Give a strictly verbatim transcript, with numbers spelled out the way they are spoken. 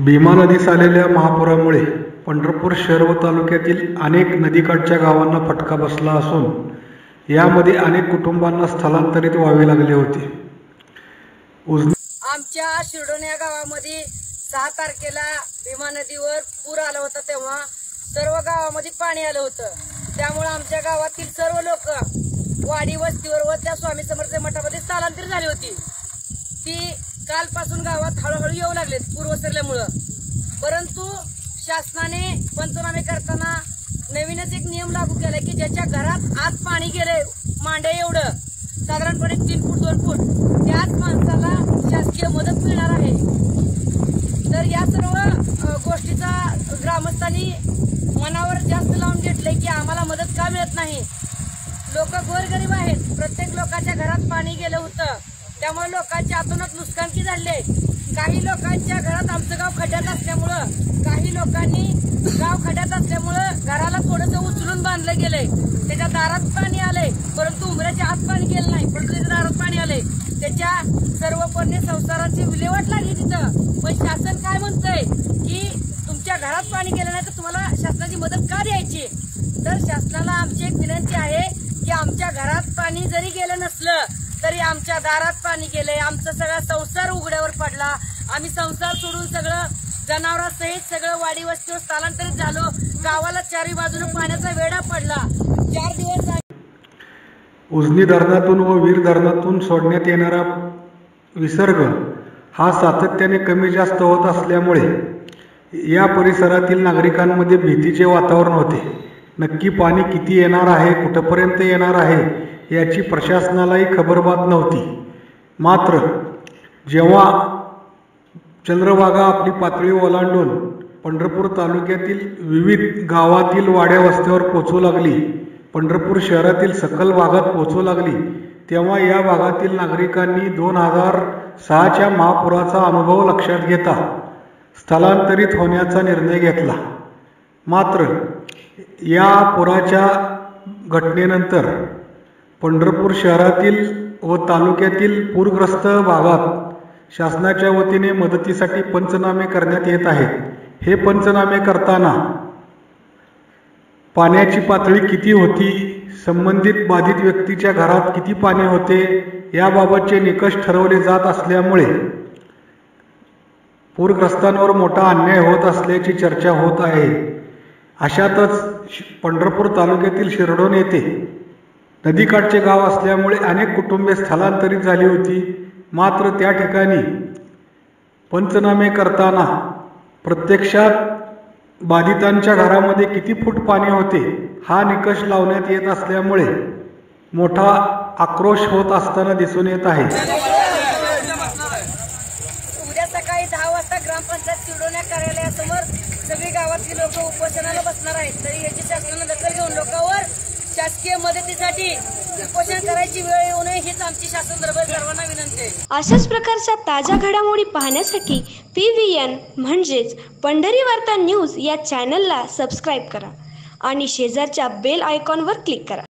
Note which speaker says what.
Speaker 1: भीमा नदीस आलेल्या महापुरामुळे पंढरपूर शहर व तालुक्यातील अनेक नदीकाठच्या गावांना फटका बसला असून यामध्ये अनेक कुटुंबांना स्थलांतरित व्हावे लागले होते।
Speaker 2: आमच्या शिरडोन या गावामध्ये सहा तारखेला भीमा नदीवर पूर आला होता, तेव्हा सर्व गावामध्ये पाणी आलं होतं। त्यामुळे आमच्या गावातील सर्व लोक वाडी वस्तीवर व त्या स्वामी समर्थ मठामध्ये स्थलांतरित झाली होती। ती कालपासून गावात हळूहळू येऊ लागले पूर ओसरल्यामुळे, परंतु शासनाने पंचनामे करताना नवीनच एक नियम लागू केलाय की ज्याच्या घरात आत पाणी गेले मांडे एवढं साधारणपणे तीन फूट दोन फूट त्याच माणसाला शासकीय मदत मिळणार आहे। तर या सर्व गोष्टीचा ग्रामस्थांनी मनावर जास्त लावून घेतलंय की आम्हाला मदत का मिळत नाही। लोक गोरगरीब आहेत, प्रत्येक लोकांच्या घरात पाणी गेलं होतं, त्यामुळे लोकांच्या आतोनात नुकसानकी झाले। काही लोकांच्या घरात आमचं गाव खड्ड्यात असल्यामुळं, काही लोकांनी गाव खड्ड्यात असल्यामुळं घराला थोडंसं उचलून बांधलं गेलंय। त्याच्या दारात पाणी आलंय, परंतु उमऱ्याच्या आत पाणी गेलं नाही, परंतु त्याच्या दारात पाणी आलंय। त्याच्या सर्वपणे संसाराची विल्हेवाट लागली तिथं। पण शासन काय म्हणतंय की तुमच्या घरात पाणी गेलं नाही तर तुम्हाला शासनाची मदत का द्यायची। तर शासनाला आमची एक विनंती आहे की आमच्या घरात पाणी जरी गेलं नसलं तरी आमच्या दारात पाणी गेलंय, आमचा सगळा संसार उघड्यावर पडला। आम्ही संसार सोडून सगळं जनावरांसहित सगळं वाडी वस्तीवर स्थलांतरित झालो। गावाला चारही बाजूने पाण्याचा वेढा पडला। चार दिवस
Speaker 1: उजनी धरणातून व वीर धरणातून सोडण्यात येणारा विसर्ग हा सातत्याने कमी जास्त होत असल्यामुळे या परिसरातील नागरिकांमध्ये भीतीचे वातावरण होते। नक्की पाणी किती येणार आहे, कुठपर्यंत येणार आहे याची प्रशासनालाही खबरबात नव्हती। मात्र जेव्हा चंद्रभागा आपली पातळी ओलांडून पंढरपूर तालुक्यातील विविध गावातील वाड्या वस्त्यावर पोहोचू लागली, पंढरपूर शहरातील सकल भागात पोहोचू लागली, तेव्हा या भागातील नागरिकांनी दोन हजार सहाच्या महापुराचा अनुभव लक्षात घेता स्थलांतरित होण्याचा निर्णय घेतला। मात्र या पुराच्या घटनेनंतर पंढरपूर शहरातील व तालुक्यातील पूरग्रस्त भागात शासनाच्या वतीने मदतीसाठी पंचनामे करण्यात येत आहेत। हे पंचनामे करताना पाण्याची पातळी किती होती, संबंधित बाधित व्यक्तीच्या घरात किती पाणी होते याबाबतचे निकष ठरवले जात असल्यामुळे पूरग्रस्तांवर मोठा अन्याय होत असल्याची चर्चा होत आहे। अशातच पंढरपूर तालुक्यातील शिरडोन येथे नदीकाठचे गाव असल्यामुळे अनेक कुटुंबे स्थलांतरित झाली होती। मात्र त्या ठिकाणी पंचनामे करताना प्रत्यक्षात बाधितांच्या घरामध्ये किती फूट पाणी होते हा निकष लावण्यात येत असल्यामुळे मोठा आक्रोश होत असताना दिसून येत आहे।
Speaker 2: उद्या सकाळी दहा वाजता ग्रामपंचायत शिरडोन कार्यालयासमोर सगळी गावातली लोक उपोषणाला बसणार आहेत। तरी याची शासनाने दखल घेऊन लोकांवर शासकीय मदतीसाठी उपोषण करायची वेळ येऊ नये हीच आमची शासन दरबार सर्वांना विनंती आहे।
Speaker 3: अशाच प्रकारच्या ताज्या घडामोडी पाहण्यासाठी पी व्ही एन म्हणजेच पंढरी वार्ता न्यूज या चॅनलला सबस्क्राईब करा आणि शेजारच्या बेल आयकॉनवर क्लिक करा।